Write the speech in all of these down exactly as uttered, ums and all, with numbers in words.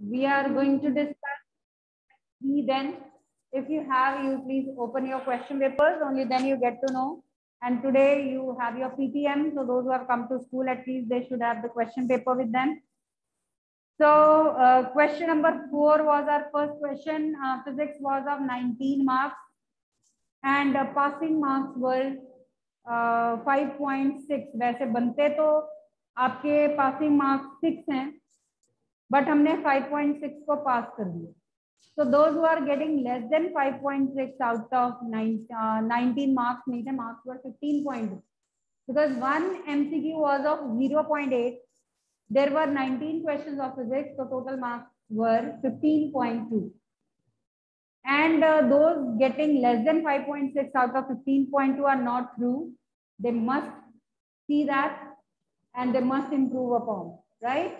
we are going to discuss. Then if you have, you please open your question papers, only then you get to know. And today you have your P T M, so those who have come to school, at least they should have the question paper with them. So uh, question number four was our first question. Uh, physics was of nineteen marks and uh, passing marks were uh, five point six. वैसे बनते तो आपके passing marks six हैं, but हमने five point six को pass कर दिया. So those who are getting less than five point six out of nine, uh, nineteen marks, नहीं थे, marks were fifteen point two. Because one M C Q was of zero point eight. There were nineteen questions of physics, so total marks were fifteen point two. And uh, those getting less than five point six out of fifteen point two are not through. They must see that and they must improve upon, right?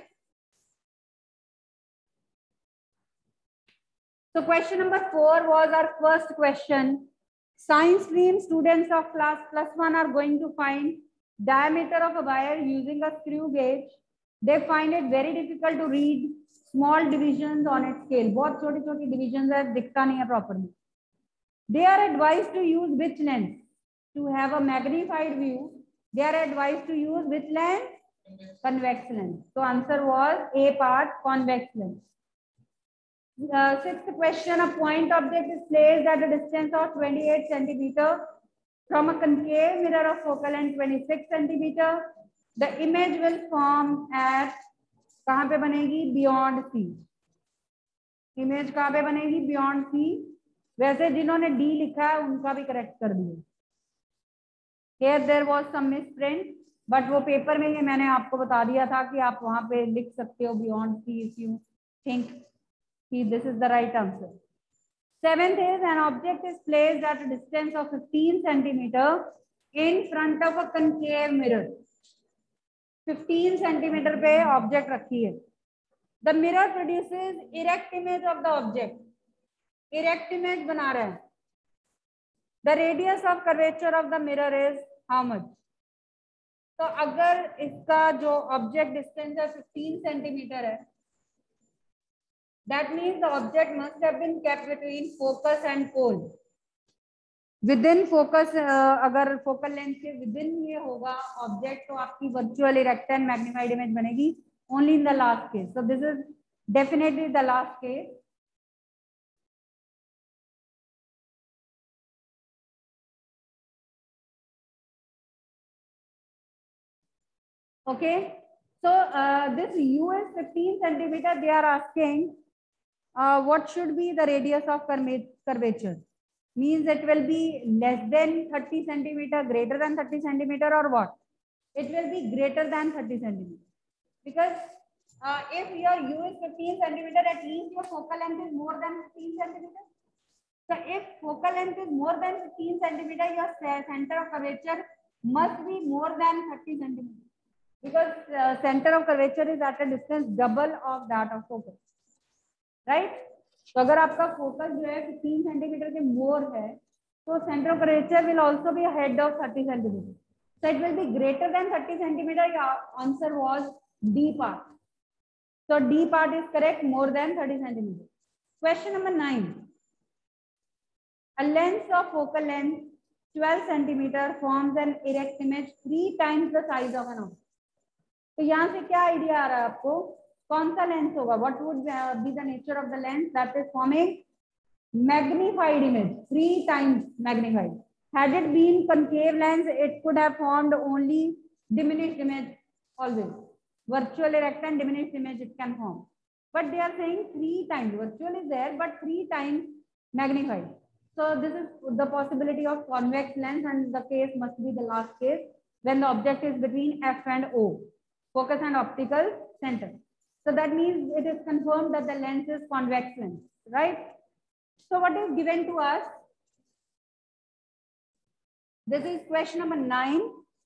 So question number four was our first question. Science stream students of class plus one are going to find diameter of a wire using a screw gauge. They find it very difficult to read small divisions on its scale. बहुत छोटी छोटी divisions है, दिखता नहीं है properly. They are advised to use which lens to have a magnified view? They are advised to use which lens? Convex lens. So answer was A part, convex lens. Uh, sixth question, a point object is placed at a distance of twenty-eight centimeter from a concave mirror of focal length twenty-six centimeter. The image will form at कहाँ पे बनेगी? Beyond C. Image कहाँ पे बनेगी? Beyond C. वैसे जिन्होंने D लिखा है उनका भी करेक्ट कर दिया. Here there was some misprint, but वो पेपर में ये मैंने आपको बता दिया था कि आप वहाँ पे लिख सकते हो Beyond C if you think this is the right answer. Seventh is an object is placed at a distance of fifteen centimeter in front of a concave mirror. fifteen centimeter पे object रखी है. The mirror produces erect image of the object. Erect image बना रहा है. The radius of curvature of the mirror is how much? तो अगर इसका जो object distance है fifteen centimeter है, that means the object must have been kept between focus and pole. Within focus, uh, अगर focal length के within ये होगा object, तो आपकी virtual erect and magnified image बनेगी only in the last case. So this is definitely the last case. Okay. So uh, this U is fifteen centimeter. They are asking uh, what should be the radius of curvature? Means it will be less than thirty centimeter, greater than thirty centimeter, or what? It will be greater than thirty centimeter. Because uh, if your U is fifteen centimeter, at least your focal length is more than fifteen centimeter. So if focal length is more than fifteen centimeter, your center of curvature must be more than thirty centimeter. Because uh, center of curvature is at a distance double of that of focus. Right? तो अगर आपका focus जो है fifteen centimeter के more है, तो center of curvature will also be ahead of thirty centimeter. So it will be greater than thirty centimeter. Your answer was D part. So D part is correct, more than thirty centimeter. Question number nine. A lens of focal length twelve centimeter forms an erect image three times the size of an object. तो यहाँ से क्या idea आ रहा है आपको? कौन सा lens होगा? What would be the nature of the lens that is forming magnified image, three times magnified? Had it been concave lens, it could have formed only diminished image always. Virtual erect and diminished image it can form. But they are saying three times. Virtual is there, but three times magnified. So this is the possibility of convex lens, and the case must be the last case when the object is between F and O. Focus and optical center. So that means it is confirmed that the lens is convex lens, right? So what is given to us? This is question number nine.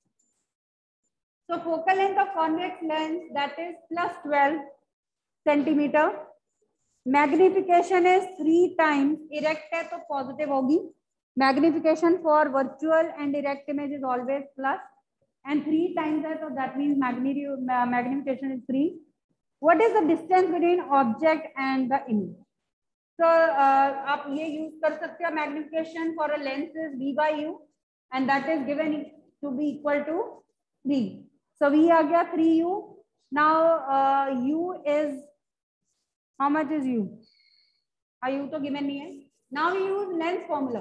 So focal length of convex lens, that is plus twelve centimeter. Magnification is three times. Erect है तो positive होगी. Magnification for virtual and erect image is always plus. And three times है, so that means magnification is three. What is the distance between object and the image? So uh, आप ये use कर सकते हो magnification for a lens is v by u and that is given to be equal to three. So v आ गया three u. Now uh, u is how much is u? Uh u तो given नहीं है. Now we use lens formula.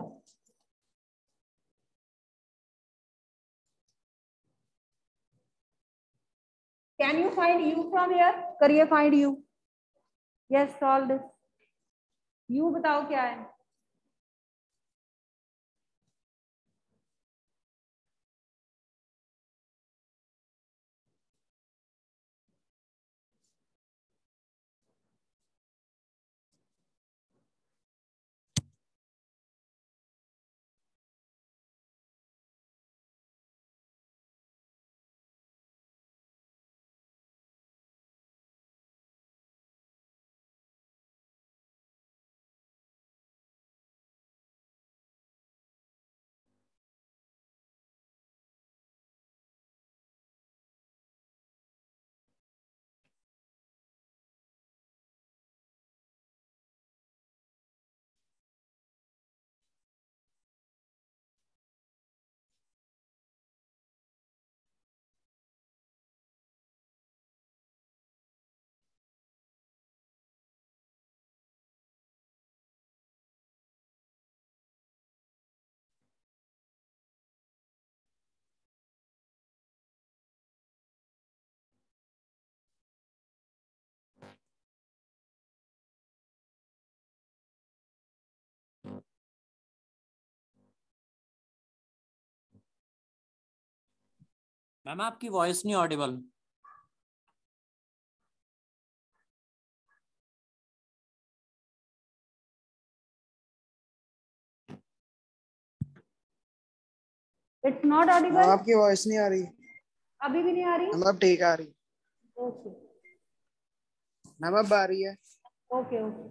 Can you find u from here? करिए find u. Yes, solve this. u बताओ क्या है? Ma'am आपकी voice नहीं audible. It's not audible. आपकी वॉइस नहीं आ रही. अभी भी नहीं आ रही. मैम अब ठीक आ रही. Okay. मैम अब आ रही है. Okay. Okay.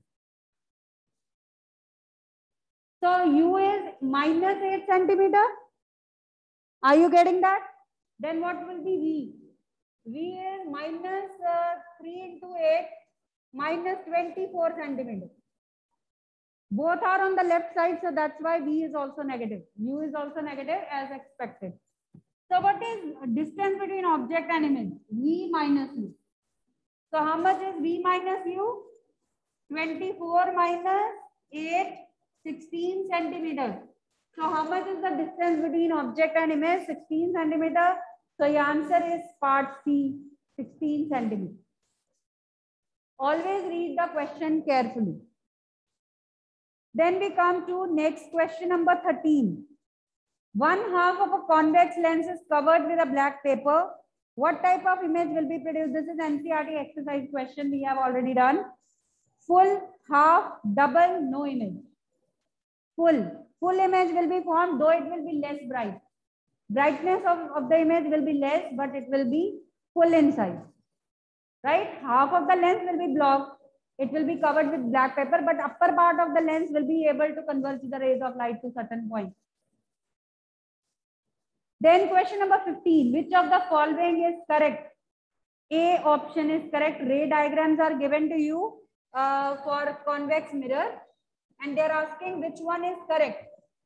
So u is minus eight centimeter. Are you getting that? Then what will be v? V is minus uh, three into eight minus twenty-four centimeter. Both are on the left side, so that's why v is also negative. U is also negative as expected. So what is distance between object and image? V minus u. So how much is v minus u? twenty-four minus eight, sixteen centimeters. So how much is the distance between object and image? sixteen centimeter. So the answer is part C, sixteen centimeters. Always read the question carefully. Then we come to next question number thirteen. One half of a convex lens is covered with a black paper. What type of image will be produced? This is N C E R T exercise question we have already done. Full, half, double, no image. Full. Full image will be formed, though it will be less bright. Brightness of, of the image will be less, but it will be full in size. Right? Half of the lens will be blocked. It will be covered with black paper, but upper part of the lens will be able to converge the rays of light to certain point. Then question number fifteen. Which of the following is correct? A option is correct. Ray diagrams are given to you uh, for convex mirror, and they are asking which one is correct.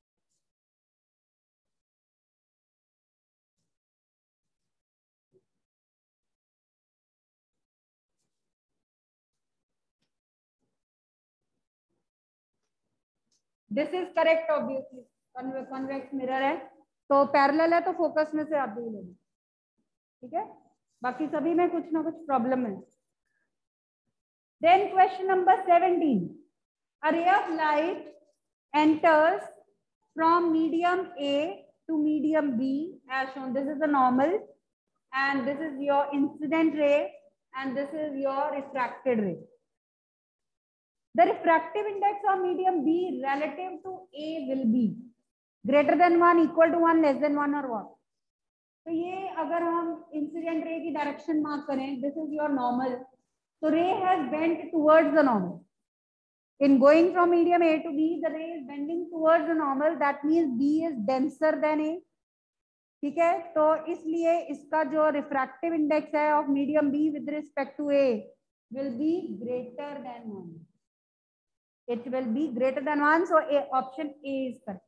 This is correct, obviously. Convex mirror है, तो parallel है, तो focus में से आप भी लेंगे. ठीक है, बाकी सभी में कुछ ना कुछ प्रॉब्लम है. Then question number seventeen. A ray of light enters from medium A to medium B as shown. This is the normal, and this is your incident ray, and this is your refracted ray. The refractive index of medium B relative to A will be greater than one, equal to one, less than one, or what? तो ये अगर हम incident ray की direction mark करें, this is your normal. So ray has bent towards the normal. In going from medium A to B, the ray is bending towards the normal. That means B is denser than A. ठीक है, तो इसलिए इसका जो refractive index है of medium B with respect to A will be greater than one. It will be greater than one, so a, option A is correct.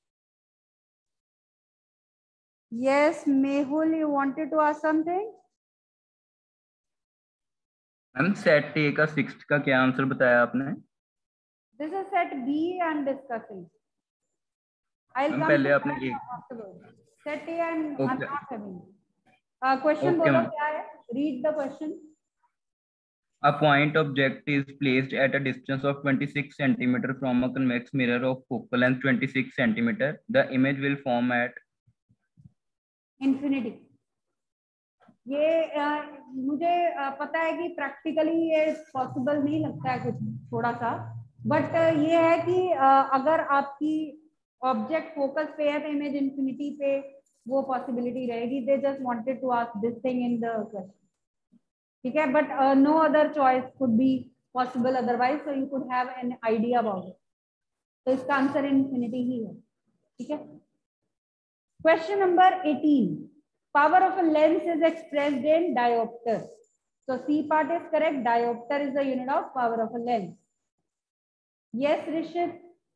Yes, Mehul, you wanted to ask something? Ma'am set A का sixth का क्या answer बताया आपने? This is set B I'm discussing. I'll come पहले to आपने that A afterwards. Set A and Okay. I'm not having. Uh, question Okay, बोलो ma'am. क्या है? Read the question. A point object is placed at a distance of twenty-six centimeter from a convex mirror of focal length twenty-six centimeter. The image will form at Infinity. ये uh, मुझे uh, पता है कि practically ये possible नहीं लगता है कुछ थोड़ा सा, बट uh, ये है कि uh, अगर आपकी ऑब्जेक्ट फोकस पे है तो इमेज इंफिनिटी पे वो पॉसिबिलिटी रहेगी. They just wanted to ask this thing in the question. ठीक है, but no other choice could be possible otherwise, so you could have an idea about it. तो इसका आंसर इन्फिनिटी ही है. ठीक है. Question number eighteen. Power of a lens is expressed in dioptre. So C part is correct. Diopter is the unit of power of a lens. Yes, Rishit.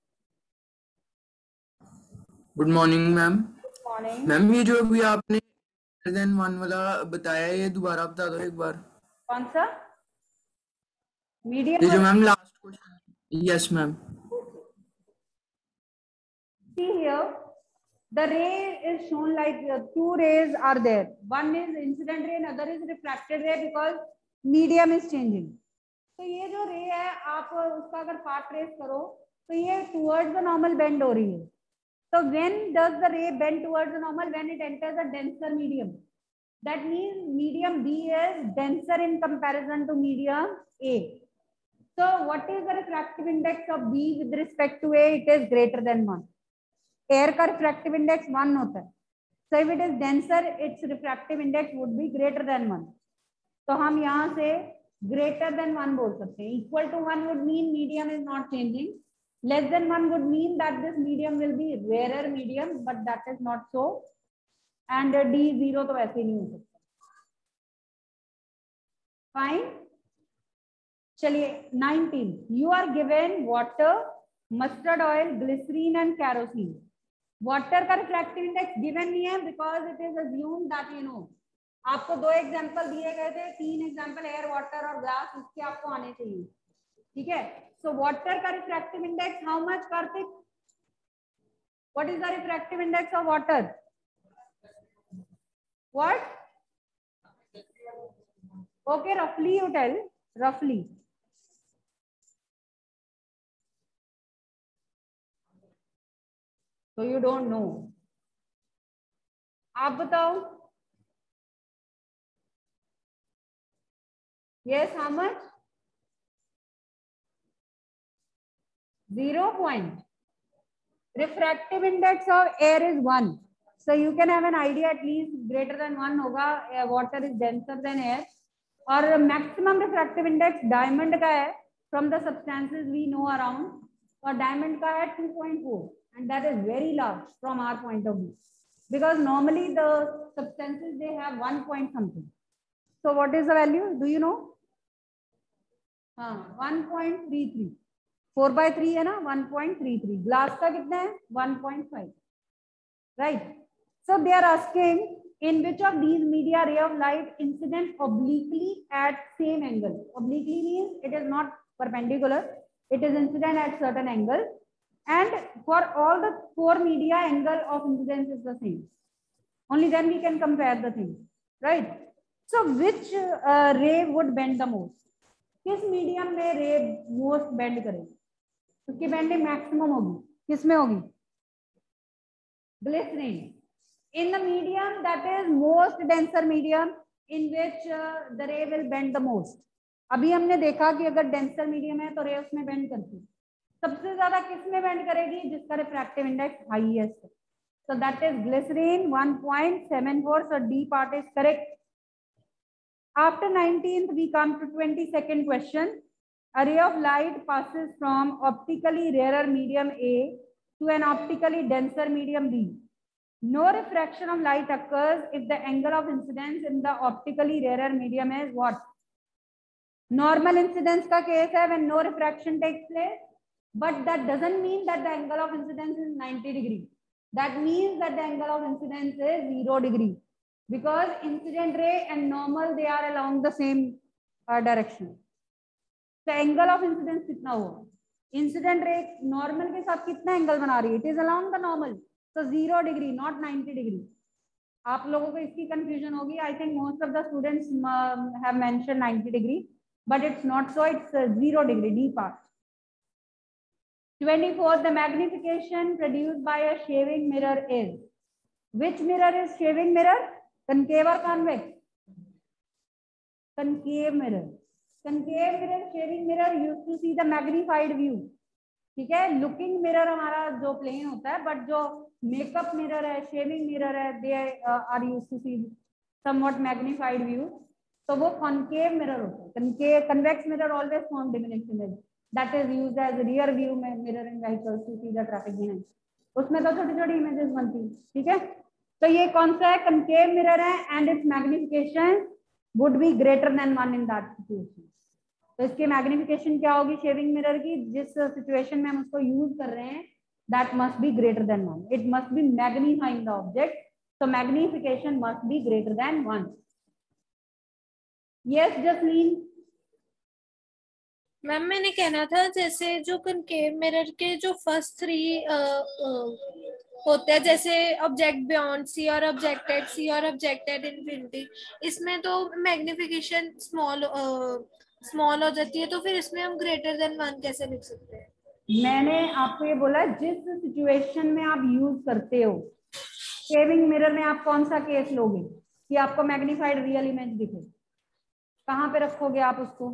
Good morning ma'am. Good morning. Ma'am ये जो अभी आपने then one वाला बताया ये दोबारा बता दो एक बार. कौन सा? मीडियम. ये जो ma'am last question. Yes ma'am. See here, the ray is shown like uh, two rays are there. One is incident ray, another is refracted ray because medium is changing. तो ये जो रे है आप उसका अगर पार्ट ट्रेस करो तो ये towards the normal bend हो रही है. So when does the ray bend towards the normal? When it enters a denser medium. That means medium B is denser in comparison to medium A. So what is the refractive index of B with respect to A? It is greater than one. Air का refractive index one होता है. So if it is denser, its refractive index would be greater than one. तो हम यहाँ से greater than one बोल सकते हैं. Equal to one would mean medium is not changing. Less than one would mean that this medium will be rarer medium, but that is not so. And D zero तो ऐसे नहीं हो सकता. Fine. चलिए nineteen. You are given water, mustard oil, glycerine and kerosene. Water का refractive index given नहीं है because it is assumed that you know. आपको दो एग्जाम्पल दिए गए थे, तीन एग्जाम्पल एयर, वाटर और ग्लास, उसके आपको आने चाहिए. ठीक है. सो वाटर का refractive index how much, Kartik? What is the refractive index of water? What? Okay, रफली यू टेल. रफली. So you don't know. आप बताओ. Yes, how much? Zero point. Refractive index of air is one. So you can have an idea at least greater than one होगा. Water is denser than air. और maximum refractive index diamond का है from the substances we know around. और diamond का है two point four. And that is very large from our point of view, because normally the substances they have one point something. So what is the value? Do you know? हाँ, one point three three. four by three है ना, one point three three. Glass का कितना है? one point five. Right. So they are asking in which of these media ray of light incident obliquely at same angle. Obliquely means it is not perpendicular. It is incident at certain angle. And for all the four media, angle of incidence is the same. Only then we can compare the things, right? So which uh, ray would bend the most? किस medium में ray most bend करेगी? उसकी bending maximum होगी. किसमें होगी? Glycerine. In the medium that is most denser medium in which uh, the ray will bend the most. अभी हमने देखा कि अगर डेंसर मीडियम है तो रे उसमें बेंड करती है. सबसे ज्यादा किसमें बेंड करेगी? जिसका रिफ्रैक्टिव इंडेक्स हाईएस्ट है. So that is glycerine one point seven four. So D part is correct. After nineteenth we come to twenty-second question. A ray of light passes from optically rarer medium A to an optically denser medium B. No refraction of light occurs if the angle of incidence in the optically rarer medium is what? Normal incidence का case है when no refraction takes place, but that doesn't mean that the angle of incidence is ninety degree. That means that the angle of incidence is zero degree, because incident ray and normal they are along the same uh, direction. So angle of incidence कितना हुआ? Incident ray normal के साथ कितना angle बना रही है? It is along the normal. So zero degree, not ninety degree. आप लोगों को इसकी confusion होगी. I think most of the students um, have mentioned ninety degree, but it's not so. It's uh, zero degree, D part. twenty-four. The magnification produced by a shaving mirror is. Which mirror is shaving mirror? Concave or convex? Concave mirror. Concave mirror, shaving mirror used to see the magnified view. ठीक है, looking mirror हमारा जो plane होता है, but जो makeup mirror है, shaving mirror है, they are used to see somewhat magnified view, तो वो कॉनकेव मिरर होता है. Concave convex mirror always form diminished image, that is used as rear view में mirror in vehicles to see the traffic behind. उसमें तो छोटी छोटी images बनती है. ठीक है, तो ये कौन सा है? कॉनकेव मिरर है, and its magnification would be greater than one in that situation. तो इसकी मैग्निफिकेशन क्या होगी शेविंग मिरर की? जिस सिचुएशन में हम उसको यूज कर रहे हैं, that must be greater than one. It must be magnifying the object, so magnification must be greater than one. Yes, Jasleen. Ma'am मैंने कहना था, जैसे जो कनकेव मिरर के जो फर्स्ट थ्री होते हैं, जैसे ऑब्जेक्ट बियॉन्ड सी और ऑब्जेक्ट एट सी और ऑब्जेक्ट एट इनफिनिटी, इसमें तो मैग्निफिकेशन स्मॉल स्मॉल हो जाती है, तो फिर इसमें हम ग्रेटर देन वन कैसे लिख सकते हैं? मैंने आपको ये बोला, जिस सिचुएशन में आप यूज करते हो शेविंग मिरर में, आप कौन सा केस लोगे कि आपको मैग्नीफाइड रियल इमेज दिखे? कहाँ पे रखोगे आप उसको?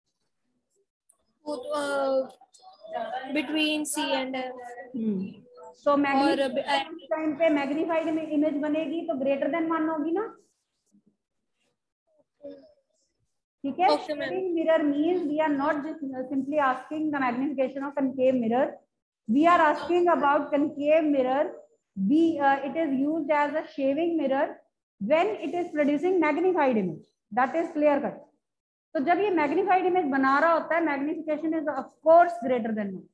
Between C and F. तो टाइम पे मैग्नीफाइड इमेज बनेगी तो ग्रेटर देन वन होगी ना. ठीक है, shaving mirror means we are not just simply asking the magnification of concave mirror, we are asking about concave mirror. We uh, it is used as a shaving mirror when it is producing magnified image. That is clear cut. तो जब ये magnified image बना रहा होता है, magnification is of course greater than one.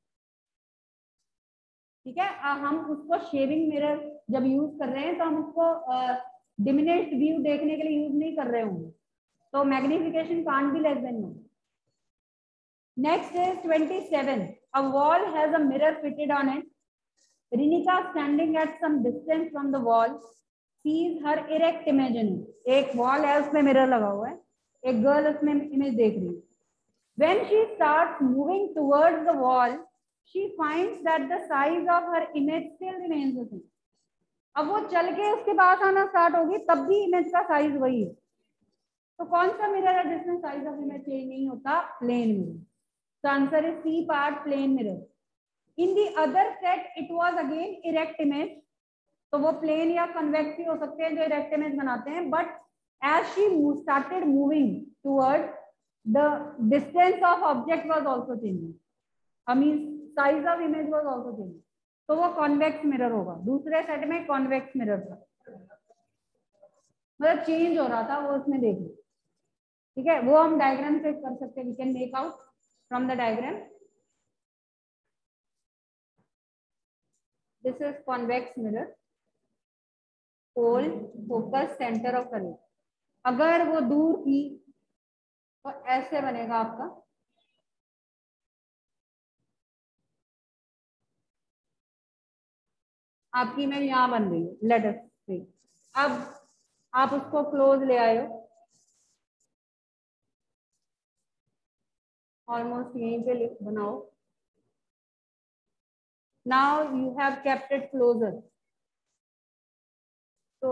ठीक है, हम उसको shaving mirror जब यूज कर रहे हैं तो हम उसको diminished view देखने के लिए यूज नहीं कर रहे होंगे, तो magnification can't be less than one. Next is twenty-seven. A wall has a mirror fitted on it. Rinika standing at some distance from the wall sees her erect image in it. एक wall है, उसमें mirror लगा हुआ है, एक girl उसमें image देख रही है. When she starts moving towards the wall, she finds that the size of her image still remains the same. अब वो चल के उसके पास आना स्टार्ट होगी, तब भी image का size वही है. तो कौन सा mirror है जिसमें size of image change नहीं होता? Plane mirror. So answer is C part, plane mirror. In the other set it was again erect image, तो वो plane या convex भी हो सकते हैं जो erect image बनाते हैं, but as she started moving toward, the distance of object was also changing. I mean size of image was also changing. तो वो convex mirror होगा. दूसरे set में convex mirror था, मतलब change हो रहा था, वो उसमें देख लो. ठीक है, वो हम diagram से कर सकते हैं. We can make out from the diagram. This is convex mirror, pole, focus, center of curvature. अगर वो दूर थी तो ऐसे बनेगा आपका. आपकी इमेज यहाँ बन रही है, लेट अस सी. अब आप उसको क्लोज ले आए हो, ऑलमोस्ट यहीं पे बनाओ. Now you have kept it closer. So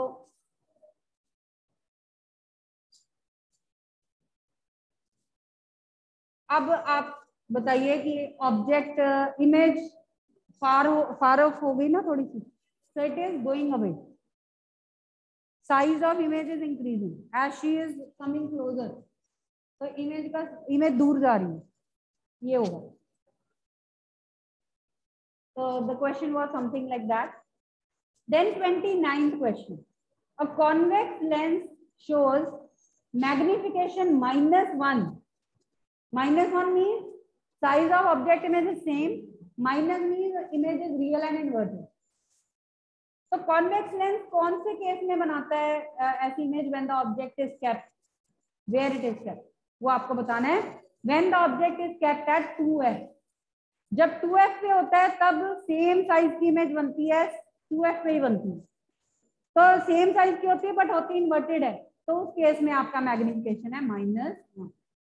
अब आप बताइए कि object image far far off हो गई ना थोड़ी सी, so it is going away. Size of image is increasing as she is coming closer. तो इमेज का इमेज दूर जा रही है, ये होगा. So the question was something like that. Then twenty-ninth question. A convex lens shows magnification minus one. Minus one means size of object image is same. Minus means image is real and inverted. तो convex lens कौन से case में बनाता है ऐसी image when the object is kept, where it is kept, वो आपको बताना है. When the object is kept at two f, जब two f पे होता है तब सेम साइज की इमेज बनती है, two f पे ही बनती है. तो सेम साइज की होती है बट होती इन्वर्टेड है, तो उस केस में आपका मैग्निफिकेशन है minus one.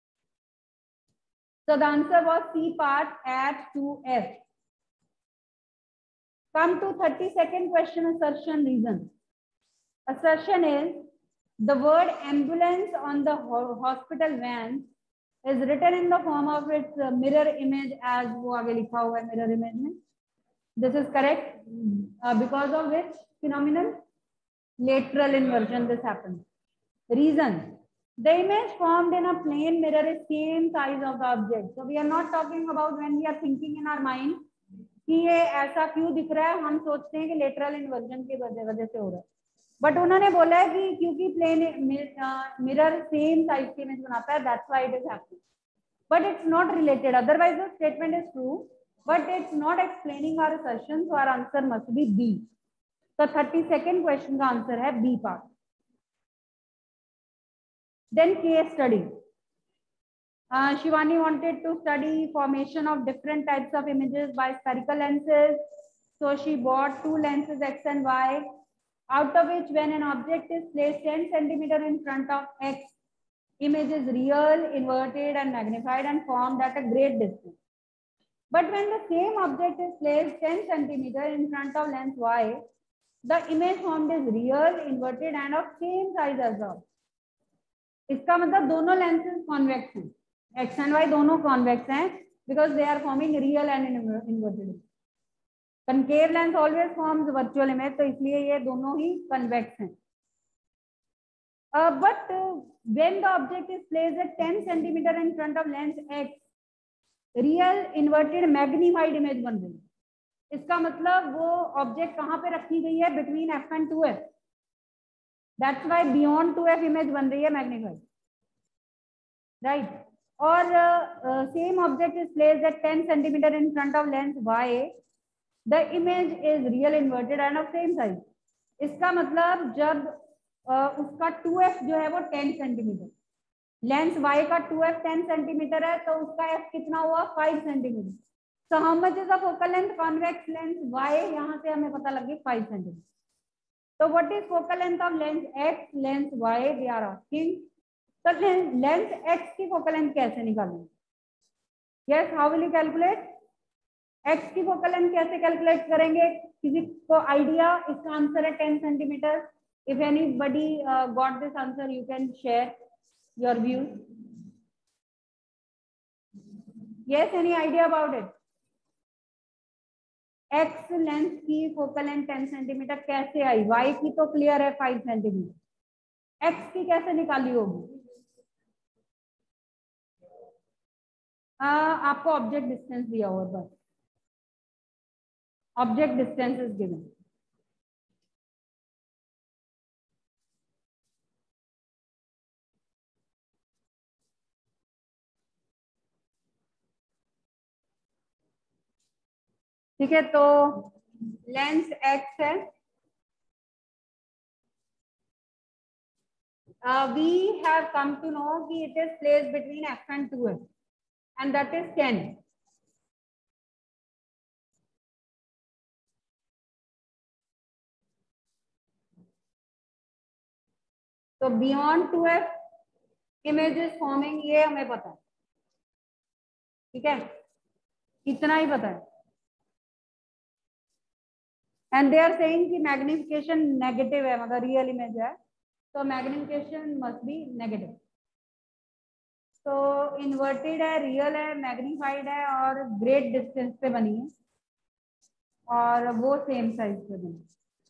So the answer was C part at two f. Come to thirty-second question, assertion reason. Assertion is the word ambulance on the hospital van is written in the form of its mirror image as वो आगे लिखा हुआ है mirror image में. This is correct. Uh, because of which phenomenon? Lateral inversion this happens. Reason. The image formed in a plane mirror is same size of the object. So we are not talking about when we are thinking in our mind कि ये ऐसा क्यों दिख रहा है, हम सोचते हैं कि लेटरल इन्वर्जन की वजह से हो रहा है. बट उन्होंने बोला है कि क्योंकि प्लेन मिरर सेम साइज की इमेज बनाता है, that's why it is happening. But it's not related, otherwise the statement is true, but it's not explaining our assertion, so our answer must be B. तो thirty second question का answer है B part. Then case study. Uh, Shivani wanted to study formation of different types of images by spherical lenses. So she bought two lenses X and Y, out of which when an object is placed ten centimeters in front of X, image is real, inverted and magnified and formed at a great distance. But when the same object is placed ten centimeters in front of lens Y, the image formed is real, inverted and of same size as the object. इसका मतलब दोनों lenses convex हैं, X and Y दोनों convex हैं, because they are forming real and inverted. Concave lens always forms virtual image, तो इसलिए ये दोनों ही कन्वेक्स हैं. But when the object is placed at ten centimetre in front of lens X, real inverted magnified image बन रही है. इसका मतलब वो ऑब्जेक्ट कहाँ पे रखी गई है, between F and two F. That's why beyond two f image बन रही है magnified, right? और uh, same object is placed at ten centimeter in front of lens Y, the image is real inverted and of same size. इसका मतलब जब uh, उसका two f जो है वो ten centimeter, लेंस Y का two f ten centimeter है, तो उसका f कितना हुआ five centimeter. So how much is the focal length convex lens Y? यहाँ से हमें पता लग गई five centimeter. So what is focal length of lens X, lens Y? They are asking. So lens X की focal length कैसे निकालेंगे? Yes, how will you calculate? X की focal length कैसे calculate करेंगे? किसी को idea? इसका आंसर है ten centimeter. If anybody uh, got this answer, you can share your views. Yes, any idea about it? X lens की focal length ten centimetre कैसे आई? वाई की तो क्लियर है फाइव सेंटीमीटर, एक्स की कैसे निकाली होगी? आ, आपको ऑब्जेक्ट डिस्टेंस दिया हुआ बस, ऑब्जेक्ट डिस्टेंस इज गिवन. ठीक है, तो लेंस एक्स है, we have come to know कि it is placed between X and two F and that is ten. तो beyond two F image is forming, ये हमें पता है. ठीक है, इतना ही पता है. एंड दे आर सेइंग कि मैग्निफिकेशन नेगेटिव है, मतलब रियल इमेज है, तो मैग्निफिकेशन मस्ट बी नेगेटिव. तो इन्वर्टेड है, रियल है, मैग्नीफाइड है और ग्रेट डिस्टेंस पे बनी है और वो सेम साइज पे बनी.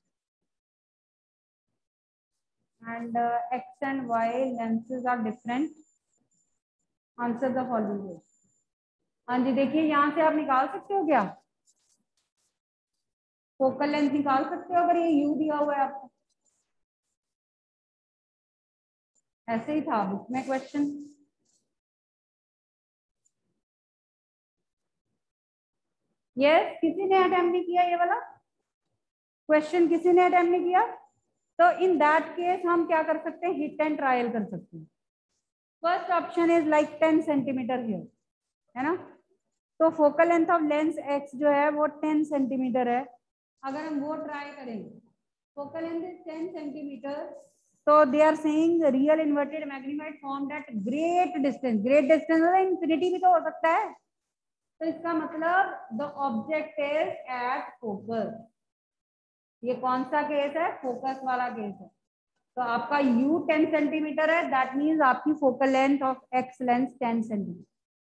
And X and Y lenses are different. Answer the following. हाँ जी, देखिए यहाँ से आप निकाल सकते हो क्या? फोकल लेंथ निकाल सकते हो अगर ये यू दिया हुआ है आपको। ऐसे ही था बुक में क्वेश्चन। यस, किसी ने अटेम्प्ट नहीं किया ये वाला क्वेश्चन? किसी ने अटेम्प्ट नहीं किया? तो इन दैट केस हम क्या कर सकते हैं, हिट एंड ट्रायल कर सकते हैं। First option is like ten centimetre here, है ना। तो focal length of lens X जो है वो टेन सेंटीमीटर है। अगर हम वो ट्राई करें, focal length is ten centimetre, तो they are saying real inverted magnified formed at great distance. Great distance मतलब इन्फिनिटी भी तो हो सकता है। तो इसका मतलब the object is at focus. ये कौन सा केस है? फोकस वाला केस है। तो आपका u टेन सेंटीमीटर है, दैट मीन्स आपकी focal length of x lens ten centimetre.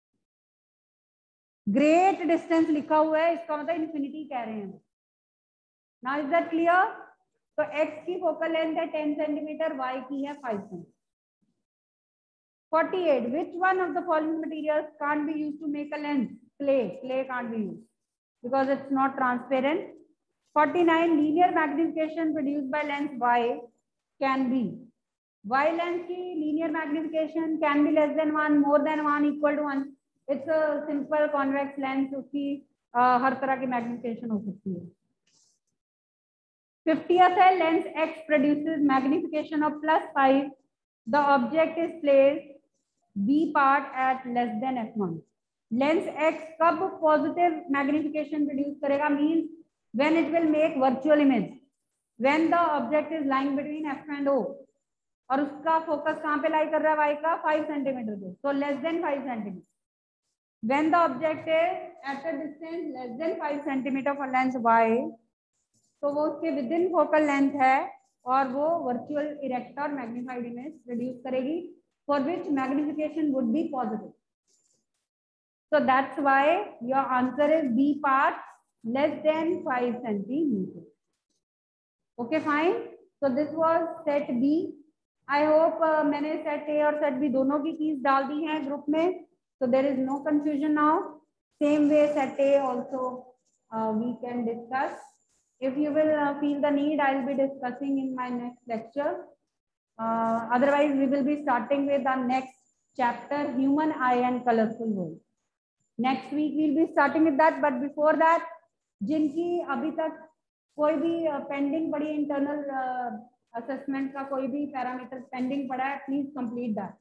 Great distance लिखा हुआ है, इसका मतलब इन्फिनिटी कह रहे हैं। Now is that clear? तो x की फोकल लेंथ है टेन सेंटीमीटर, y की है five centimetre. forty-eight. Which one of the following materials can't be used to make a lens? Clay. Clay can't be used because it's not transparent. forty-nine. Linear magnification produced by lens Y can be. Y lens की linear magnification can be less than one, more than one, equal to one. It's a simple convex lens. उसकी uh, हर तरह की magnification हो सकती है. fiftieth है lens X produces magnification of plus five. The object is placed B part at less than f one. Lens X कब positive magnification produce करेगा? Means when it will make virtual image. When the object is lying between f and O. और उसका focus कहाँ पे लाई कर रहा है? y का फाइव सेंटीमीटर पे. So less than five centimeter. When the object is at a distance less than five centimeter for lens Y, तो वो उसके within focal length है और वो virtual erect और magnified image produce करेगी, for which magnification would be positive. So that's why your answer is B part less than five centimeters. Okay, fine. So this was set B. I hope uh, मैंने set A और set B दोनों की keys डाल दी हैं group में. So there is no confusion now. Same way set A also uh, we can discuss. If you will uh, feel the need, I will be discussing in my next lecture. Uh, otherwise, we will be starting with the next chapter, human eye and colorful world. Next week we will be starting with that. But before that, जिनकी अभी तक कोई भी pending पड़ी internal assessment का कोई भी parameter pending पड़ा है, प्लीज कंप्लीट दैट.